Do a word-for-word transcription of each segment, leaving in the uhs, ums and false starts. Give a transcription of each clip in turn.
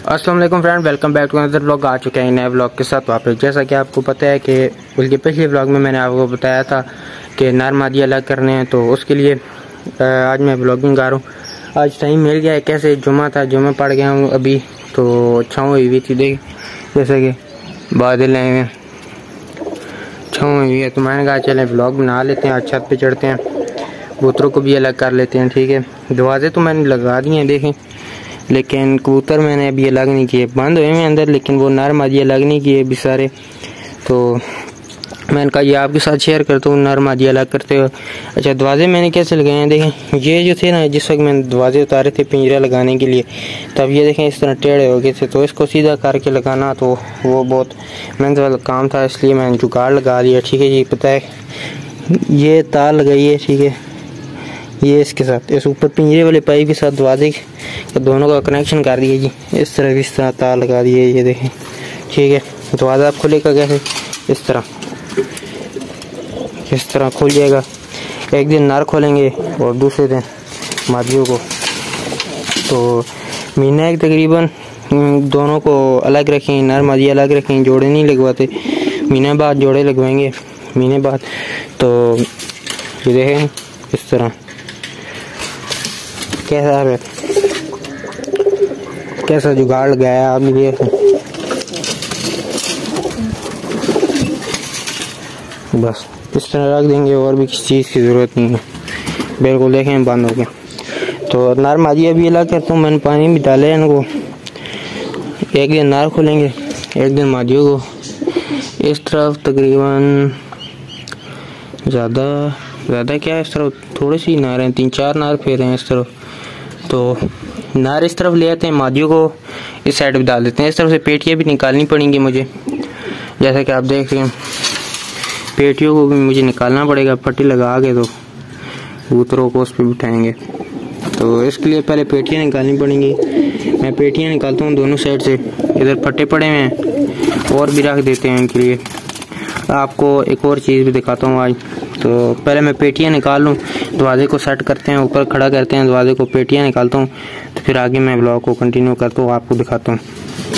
अस्सलाम वालेकुम friend, welcome back to another vlog. आ चुके हैं नए व्लॉग के साथ वापस। जैसा कि आपको पता है कि बल्कि पिछले व्लॉग में मैंने आपको बताया था कि नर मादी अलग करने हैं, तो उसके लिए आज मैं व्लॉगिंग कर रहा हूँ। आज टाइम मिल गया है, कैसे जुमा था, जुमा पड़ गया हूँ अभी, तो छाँव हुई हुई थी, देख जैसे कि बादल आए हैं, छाँव हुई है। तो मैंने कहा चले व्लॉग बना लेते हैं, आज छत पे चढ़ते हैं, कबूतरों को भी अलग कर लेते हैं। ठीक है, दरवाजे तो मैंने लगा दिए हैं देखें, लेकिन कबूतर मैंने अभी अलग नहीं किए, बंद हुए हैं अंदर, लेकिन वो नर मादी अलग नहीं किए अभी सारे। तो मैंने कहा ये आपके साथ शेयर करता हूँ, नर मादी अलग करते हो। अच्छा, दरवाजे मैंने कैसे लगाए हैं देखें, ये जो थे ना, जिस वक्त मैंने दरवाजे उतारे थे पिंजरा लगाने के लिए, तब ये देखें इस तरह टेढ़े हो गए थे, तो इसको सीधा करके लगाना तो वो बहुत मेहनत वाला काम था, इसलिए मैंने जुगाड़ लगा लिया। ठीक है जी, पता है ये तार लगाई है, ठीक है, ये इसके साथ इस ऊपर पिंजरे वाले पाइप के साथ दरवाजे के दोनों का कनेक्शन कर दिए जी, इस तरह इस तरह तार लगा दिए, ये देखें। ठीक है, दरवाज़ा आप खुलेगा कैसे, इस तरह इस तरह खुल जाएगा। एक दिन नर खोलेंगे और दूसरे दिन मादियों को, तो महीना एक तकरीबन दोनों को अलग रखेंगे, नर मादी अलग रखेंगे, जोड़े नहीं लगवाते, महीने बाद जोड़े लगवाएंगे महीने बाद। तो ये देखें इस तरह कैसा है, कैसा जुगाड़ लगाया आप ये, बस इस तरह रख देंगे, और भी किसी चीज़ की ज़रूरत नहीं है, बिल्कुल देखें बंद हो गया। तो नर मादी अभी अलग करता हूँ, मैंने पानी भी डाले हैं इनको, एक दिन नर खोलेंगे एक दिन मादियों को। इस तरफ तकरीबन ज़्यादा ज़्यादा क्या है, इस तरफ थोड़ी सी नार हैं, तीन चार नार फेर हैं इस तरफ, तो नार इस तरफ ले आते हैं, मादियों को इस साइड भी डाल देते हैं। इस तरफ से पेटियाँ भी निकालनी पड़ेंगी मुझे, जैसा कि आप देख रहे हैं, पेटियों को भी मुझे निकालना पड़ेगा, पट्टी लगा के तो कबूतरों को उस पर बिठाएंगे, तो इसके लिए पहले पेटियाँ निकालनी पड़ेंगी। मैं पेटियाँ निकालता हूँ दोनों साइड से, इधर फट्टे पड़े हुए हैं और भी रख देते हैं इनके लिए। आपको एक और चीज़ भी दिखाता हूँ आज, तो पहले मैं पेटियाँ निकाल लूँ, दरवाजे को सेट करते हैं, ऊपर खड़ा करते हैं दरवाजे को, पेटियाँ निकालता हूँ, तो फिर आगे मैं ब्लॉग को कंटिन्यू करता हूँ, आपको दिखाता हूँ।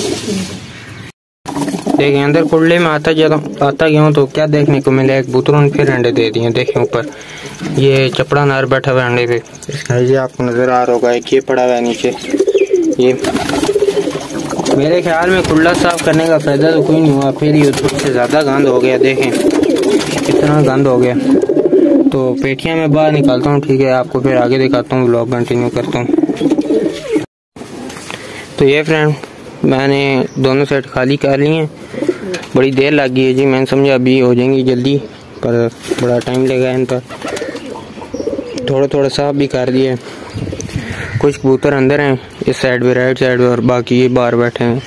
देखिए अंदर कुल्ले में आता जाता आता गया हूँ, तो क्या देखने को मिला, कबूतरों ने फिर अंडे दे दिए। देखें ऊपर ये चपड़ा नार बैठा हुआ है अंडे पे, ये आपको नज़र आ रहा होगा, एक ये पड़ा हुआ है नीचे। ये मेरे ख्याल में कुल्ला साफ करने का फायदा तो कोई नहीं हुआ, फिर ये उससे ज़्यादा गंद हो गया, देखें कितना गंद हो गया। तो पेटियाँ मैं बाहर निकालता हूँ, ठीक है, आपको फिर आगे दिखाता हूँ, व्लॉग कंटिन्यू करता हूँ। तो ये फ्रेंड मैंने दोनों साइड खाली कर लिए हैं, बड़ी देर लग गई है जी, मैंने समझा अभी हो जाएंगी जल्दी, पर बड़ा टाइम लगा इन पर। थोड़ा थोड़ा साफ भी कर दिए, कुछ कबूतर अंदर हैं इस साइड पे, राइट साइड पे, और बाकी ये बाहर बैठे हैं।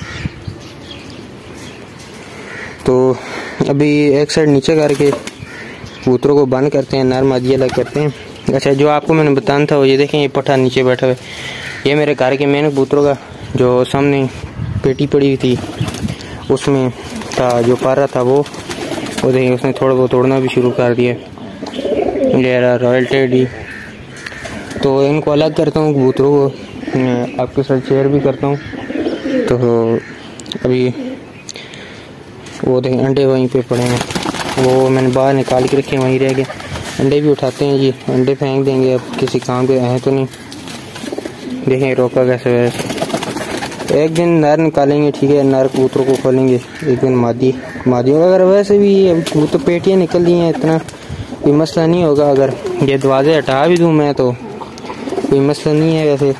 तो अभी एक साइड नीचे करके कबूतरों को बंद करते हैं, नर मादी अलग करते हैं। अच्छा, जो आपको मैंने बताना था वो ये देखें, ये पट्टा नीचे बैठा हुआ है, ये मेरे घर के मेन कबूतरों का, जो सामने पेटी पड़ी हुई थी उसमें था, जो पारा था वो वो देखिए उसने थोड़ा बहुत तोड़ना भी शुरू कर दिया, ये रहा रॉयल टेडी। तो इनको अलग करता हूँ कबूतरों को, आपके साथ शेयर भी करता हूँ। तो अभी वो देखें अंडे वहीं पे पड़े हैं, वो मैंने बाहर निकाल के रखे, वहीं रह गए, अंडे भी उठाते हैं जी, अंडे फेंक देंगे, अब किसी काम के हैं तो नहीं। देखें रोका कैसे वैसे, एक दिन नर निकालेंगे, ठीक है, नर कबूतरों को खोलेंगे, एक दिन मादी मादी अगर वैसे भी अब कबूतर पेटियाँ निकल दी हैं, इतना कोई मसला नहीं होगा। अगर ये दरवाजे हटा भी दूँ मैं तो कोई मसला नहीं है। वैसे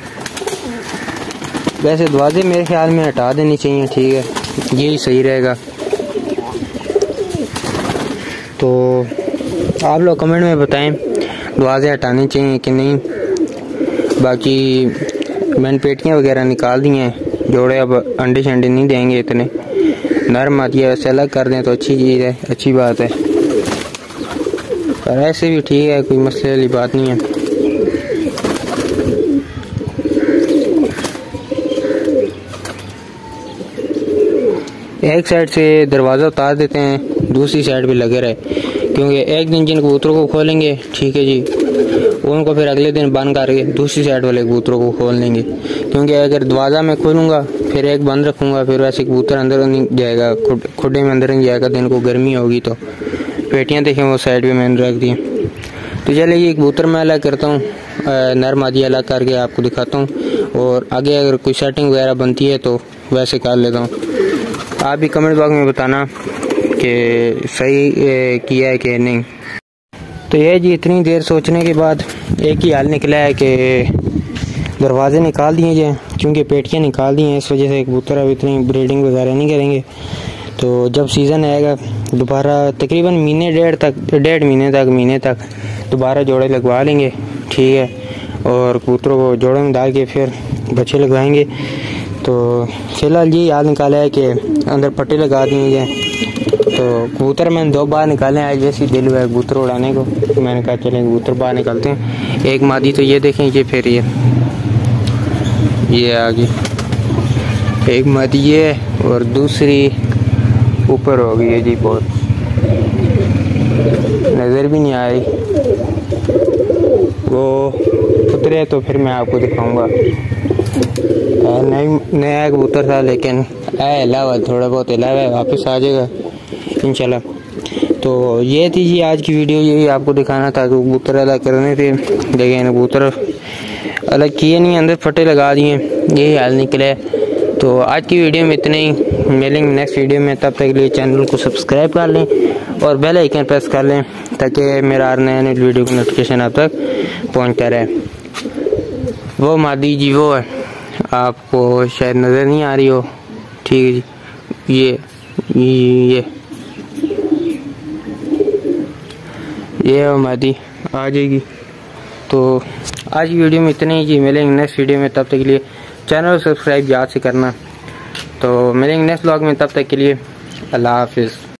वैसे दरवाजे मेरे ख्याल में हटा देनी चाहिए, ठीक है, यही सही रहेगा। तो आप लोग कमेंट में बताएं दरवाजे हटाने चाहिए कि नहीं। बाकी मैंने पेटियाँ वगैरह निकाल दी हैं, जोड़े अब अंडे शंडे नहीं देंगे इतने, नर मादिया वैसे अलग कर दें तो अच्छी चीज़ है, अच्छी बात है, पर ऐसे भी ठीक है, कोई मसले वाली बात नहीं है। एक साइड से दरवाज़ा उतार देते हैं, दूसरी साइड भी लगे रहे, क्योंकि एक दिन जिन कबूतरों को खोलेंगे, ठीक है जी, उनको फिर अगले दिन बंद करके दूसरी साइड वाले कबूतरों को खोल लेंगे, क्योंकि अगर दरवाज़ा मैं खोलूँगा फिर एक बंद रखूँगा फिर वैसे कबूतर अंदर नहीं जाएगा, खुडे में अंदर नहीं जाएगा, दिन को गर्मी होगी। तो पेटियाँ देखें वो साइड पे मैंने रख दी। तो चलिए ये कबूतर मैं अलग करता हूँ, नर मादी अलग करके आपको दिखाता हूँ, और आगे अगर कोई सेटिंग वगैरह बनती है तो वैसे कर लेता हूँ। आप भी कमेंट बॉक्स में बताना कि सही किया है कि नहीं। तो ये जी इतनी देर सोचने के बाद एक ही हाल निकला है कि दरवाजे निकाल दिए जाएँ, क्योंकि पेटियाँ निकाल दी हैं, इस वजह से कबूतर अब इतनी ब्रीडिंग वगैरह नहीं करेंगे। तो जब सीज़न आएगा दोबारा तकरीबन महीने डेढ़ तक डेढ़ महीने तक महीने तक दोबारा जोड़े लगवा लेंगे, ठीक है, और कबूतरों को जोड़े में डाल के फिर बच्चे लगवाएंगे। तो फिलहाल ये याद निकाला है कि अंदर पट्टे लगा दिए जाए। तो कबूतर मैंने दो बार निकाले हैं, आज जैसे दिल हुआ है कबूतर उड़ाने को, मैंने कहा चलें कबूतर बाहर निकालते हैं। एक मादी तो ये देखें, ये फिर ये ये आगे एक मादी ये, और दूसरी ऊपर हो गई है जी, बहुत नज़र भी नहीं आ रही। वो उतरे तो फिर मैं आपको दिखाऊंगा। नई नया कबूतर था लेकिन आया अलावा थोड़ा बहुत अलावा वापस आ जाएगा इंशाल्लाह। तो ये थी जी आज की वीडियो, यही आपको दिखाना था कि कबूतर अलग करने थे, लेकिन कबूतर अलग किए नहीं, अंदर फटे लगा दिए, यही हाल निकले। तो आज की वीडियो में इतने ही, मिलेंगे नेक्स्ट वीडियो में, तब तक के लिए चैनल को सब्सक्राइब कर लें और बेल आइकन प्रेस कर लें ताकि मेरा हर नया नई वीडियो की नोटिफिकेशन आप तक पहुंचता रहे। वो मादी जी वो है, आपको शायद नज़र नहीं आ रही हो, ठीक है जी, ये ये ये वो मादी आ जाएगी। तो आज की वीडियो में इतने ही जी, मिलेंगे नेक्स्ट वीडियो में, तब तक के लिए चैनल को सब्सक्राइब याद से करना। तो मिलेंगे नेक्स्ट व्लॉग में, तब तक के लिए अल्लाह हाफिज़।